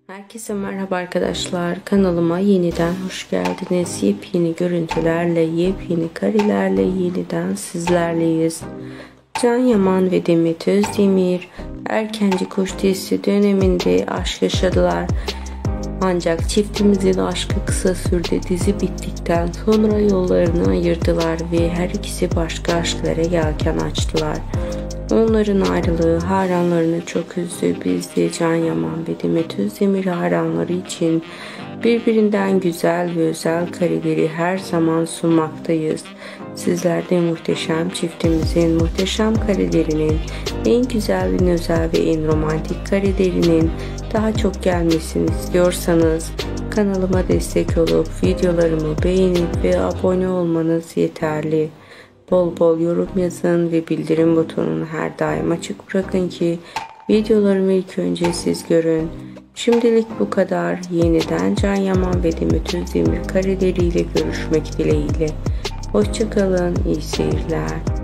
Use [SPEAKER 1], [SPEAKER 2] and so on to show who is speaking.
[SPEAKER 1] Herkese merhaba arkadaşlar. Kanalıma yeniden hoş geldiniz. Yepyeni görüntülerle, yepyeni karelerle yeniden sizlerleyiz. Can Yaman ve Demet Özdemir erkenci kuş dizisi döneminde aşk yaşadılar. Ancak çiftimizin aşkı kısa sürdü. Dizi bittikten sonra yollarını ayırdılar ve her ikisi başka aşklara yelken açtılar. Onların ayrılığı hayranlarını çok üzdü. Biz de Can Yaman ve Demet Özdemir hayranları için birbirinden güzel ve özel kareleri her zaman sunmaktayız. Sizler de muhteşem çiftimizin muhteşem karelerinin, en güzel, en özel ve en romantik karelerinin daha çok gelmesini istiyorsanız kanalıma destek olup videolarımı beğenip ve abone olmanız yeterli. Bol bol yorum yazın ve bildirim butonunu her daim açık bırakın ki videolarımı ilk önce siz görün. Şimdilik bu kadar. Yeniden Can Yaman ve Demet Özdemir kareleriyle görüşmek dileğiyle. Hoşça kalın, iyi seyirler.